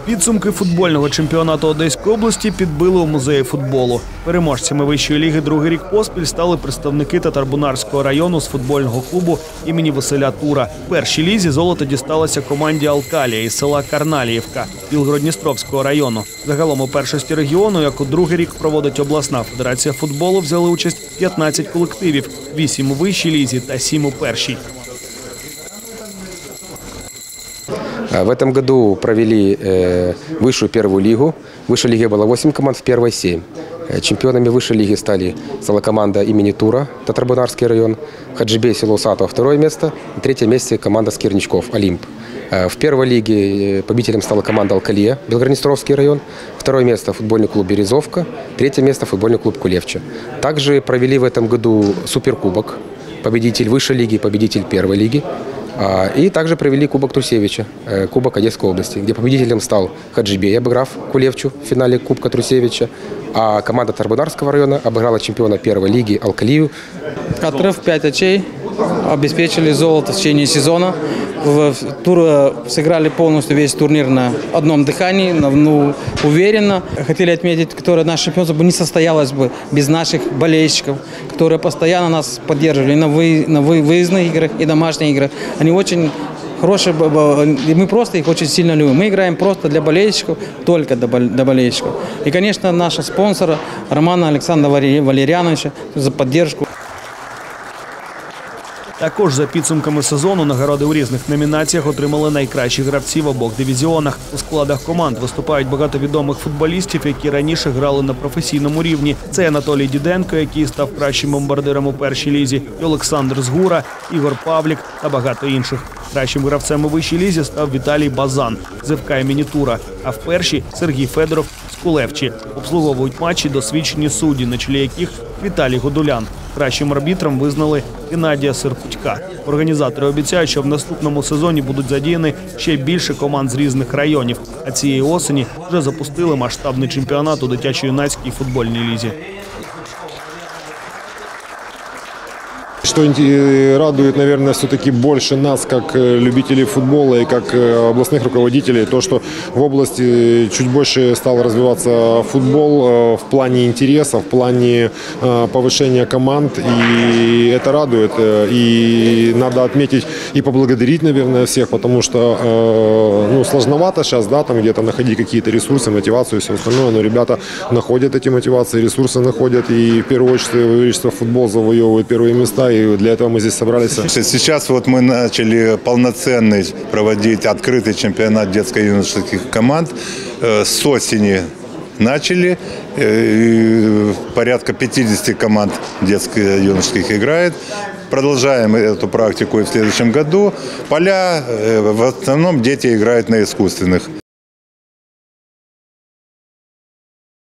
Підсумки футбольного чемпіонату Одеської області підбили у музеї футболу. Переможцями вищої ліги другий рік поспіль стали представники Татарбунарського району з футбольного клубу імені Василя Тура. В першій лізі золото дісталося команді «Алкалія» із села Карналіївка Білгород-Дністровського району. Загалом у першості регіону, як у другий рік проводить обласна федерація футболу, взяли участь 15 колективів – 8 у вищій лізі та 7 у першій. В этом году провели высшую первую лигу. В высшей лиге было 8 команд, в первой 7. Чемпионами высшей лиги стали команда имени Тура, Татарбунарский район, Хаджибей, село Сатово, второе место. На третьем месте команда Скирничков, Олимп. В первой лиге победителем стала команда «Алкалия», Белгород-Днестровский район. Второе место – футбольный клуб «Березовка». Третье место – футбольный клуб «Кулевча». Также провели в этом году суперкубок. Победитель высшей лиги, победитель первой лиги. И также провели Кубок Трусевича, Кубок Одесской области, где победителем стал Хаджибей, обыграв Кулевчу в финале Кубка Трусевича, а команда Татарбунарского района обыграла чемпиона первой лиги Алкалию. Отрыв 5 очей, обеспечили золото в течение сезона. Сыграли полностью весь турнир на одном дыхании, уверенно. Хотели отметить, что наше чемпионство не состоялось бы без наших болельщиков, которые постоянно нас поддерживали на выездных играх и домашних играх. Они очень хорошие, и мы просто их очень сильно любим. Мы играем просто для болельщиков, только для болельщиков. И, конечно, наши спонсоры Романа Александра Валерьяновича за поддержку. Також за підсумками сезону нагороди у різних номінаціях отримали найкращі гравці в обох дивізіонах. У складах команд виступають багато відомих футболістів, які раніше грали на професійному рівні. Це Анатолій Діденко, який став кращим бомбардиром у першій лізі, і Олександр Згура, Ігор Павлік та багато інших. Кращим гравцем у вищій лізі став Віталій Базан з ФК імені Тура, а в першій – Сергій Федоров з Кулевчі. Обслуговують матчі досвідчені судді, на чолі яких Віталій Годулян. Кращим арбітром визнали Геннадія Серпутька. Організатори обіцяють, що в наступному сезоні будуть задіяні ще більше команд з різних районів. А цієї осені вже запустили масштабний чемпіонат у дитячо-юнацькій футбольній лізі. Что радует, наверное, все-таки больше нас, как любителей футбола и как областных руководителей, то, что в области чуть больше стал развиваться футбол в плане интереса, в плане повышения команд, и это радует. И надо отметить и поблагодарить, наверное, всех, потому что сложновато сейчас, да, там где-то находить какие-то ресурсы, мотивацию и все остальное, но ребята находят эти мотивации, ресурсы находят, и в первую очередь футбол завоевывает первые места. И для этого мы здесь собрались. Сейчас вот мы начали полноценный проводить открытый чемпионат детско-юношеских команд. С осени начали. Порядка 50 команд детско-юношеских играет. Продолжаем эту практику и в следующем году. Поля, в основном дети играют на искусственных